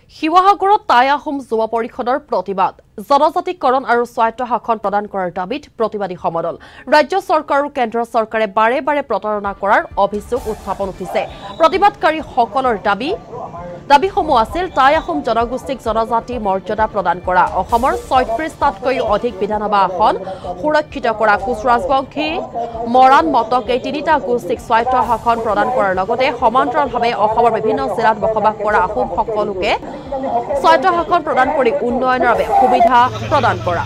শিৱসাগৰত টাই আহোম যুৱ পৰিষদৰ প্ৰতিবাদ জনজাতিকৰণ আৰু স্বায়ত্ত শাসন প্ৰদান কৰাৰ দাবীত প্ৰতিবাদী সমদল ৰাজ্য চৰকাৰ আৰু কেন্দ্ৰ চৰকাৰে বাৰে বাৰে প্ৰতাৰণা কৰাৰ অভিযোগ উত্থাপন উঠিছে প্ৰতিবাদকাৰী সকলৰ দাবীসমূহ আছিল টাই আহোম জনগোষ্ঠীক জনজাতি মৰ্যাদা প্ৰদান কৰা অসমৰ ৩৬টাতকৈ অধিক বিধানসভা আসন সুৰক্ষিত কৰা কোচ ৰাজবংশী মৰাণ মটক এই তিনিটা গোষ্ঠীক স্বায়ত্ত শাসন প্ৰদান কৰাৰ লগতে সমান্তৰালভাৱে অসমৰ বিভিন্ন জিলাত বসবাস কৰা আহোম সকলোকে স্বায়ত্ত শাসন প্ৰদান কৰি উন্নয়নৰ বাবে সুবিধা প্ৰদান কৰা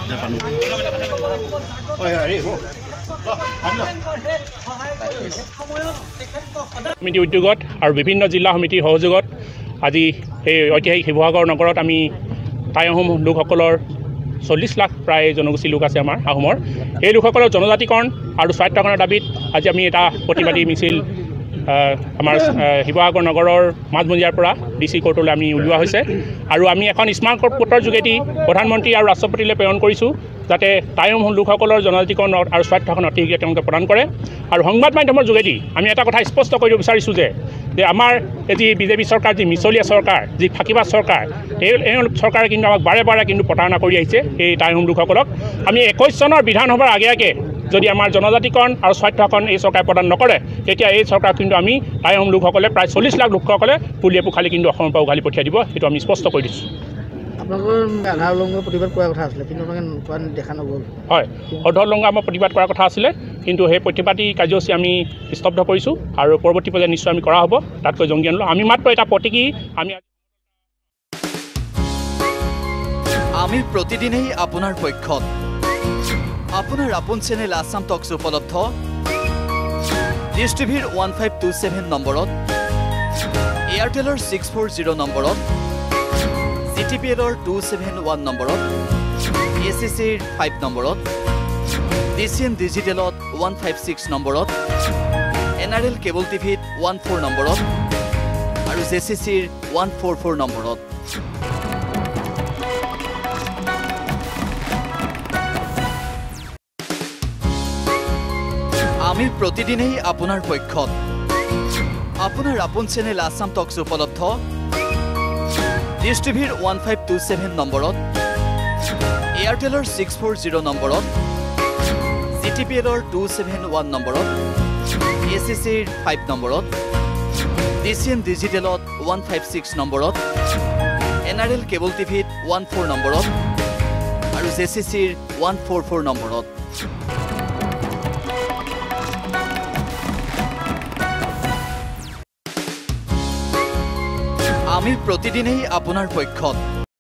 সমিতি উদ্যোগত আৰু বিভিন্ন জিলা সমিতিৰ সহযোগত আজি এই ঐতিহাসিক শিৱসাগৰ নগৰত আমি টাই আহোম লোকসকলৰ 40 লাখ প্ৰায় জনগোষ্ঠী লোক আছে আমাৰ আহোমৰ এই লোকসকলৰ জনজাতিকৰণ আৰু স্বায়ত্তকৰণৰ দাবীত আজি আমি এটা প্ৰতিবাদী মিছিল আমাৰ শিৱসাগৰ নগৰৰ মাজমজিয়াৰ পৰা DC কোৰ্টলৈ আমি উলিওৱা হৈছে আৰু আমি এখন স্মাৰক পত্ৰৰ যোগেদি প্ৰধানমন্ত্ৰী আৰু ৰাষ্ট্ৰপতিলৈ প্ৰেৰণ কৰিছোঁ যাতে টাই আহোম লোকসকলৰ জনজাতিকৰণ আৰু স্বায়ত্তকৰণ অতি শীঘ্ৰে তেওঁলোকে প্ৰদান কৰে আৰু সংবাদ মাধ্যমৰ যোগেদি আমি এটা কথা স্পষ্ট কৰিব বিচাৰিছোঁ যে আমাৰ যি বিজেপি চৰকাৰ যি মিছলীয়া চৰকাৰ যি ফাঁকিবাজ চৰকাৰ এই চৰকাৰে কিন্তু আমাক বাৰে বাৰে কিন্তু প্ৰতাৰণা কৰি আহিছে এই টাই আহোম লোকসকলক আমি 21 চনৰ বিধানসভাৰ আগে যদি আমাৰ জনজাতিকৰণ আৰু স্বায়ত্তকৰণ এই চৰকাৰে প্ৰদান নকৰে তেতিয়া এই চৰকাৰ কিন্তু আমি টাই আহোম লোকসকলে প্ৰায় 40 লাখ লোকসকলে পুলিয়ে পোখালি কিন্তু অসমৰ পৰা উঘালি পঠিয়াই দিব সেইটো আমি স্পষ্ট কৰি দিছোঁ আধাৰ উলংঘ প্ৰতিবাদ কৰাৰ কথা আছিলে কিন্তু দেখা নগ'ল হয় আধাৰ উলংঘ আমাৰ প্ৰতিবাদ কৰাৰ কথা আছিলে কিন্তু সেই প্ৰতিবাদী কাৰ্যসূচী আমি স্তব্ধ কৰিছোঁ আৰু পৰৱৰ্তী পৰ্যায়ত নিশ্চয় আমি কৰা হ'ব তাতকৈ জংগী আনিলোঁ আমি মাত্ৰ এটা প্ৰতীকী আমি প্ৰতিদিনেই আপোনাৰ পক্ষত আপোনাৰ আপোন চেনেল আসাম টক্স উপলব্ধ ডিছ টিভিৰ 1527 নম্বৰত এয়াৰটেলৰ 640 নম্বৰত GTPLৰ 271 নম্বৰত ACCৰ 5 নম্বৰত DCN ডিজিটেলত 156 নম্বৰত NRL কেবল টিভিত 14 নম্বৰত আৰু JCCৰ 144 নম্বৰত আমি প্ৰতিদিনেই আপোনাৰ পক্ষত আপোনাৰ আপোন চেনেল আসাম টক্স উপলব্ধ ডিছ টিভিৰ 1527 নম্বৰত এয়াৰটেলৰ 640 নম্বৰত GTPLৰ 271 নম্বৰত ACCৰ 5 নম্বৰত DCN ডিজিটেলত 156 নম্বৰত NRL কেবল টিভিত 14 নম্বৰত আৰু JCCৰ 144 নম্বৰত আমি প্ৰতিদিনেই আপোনাৰ পক্ষত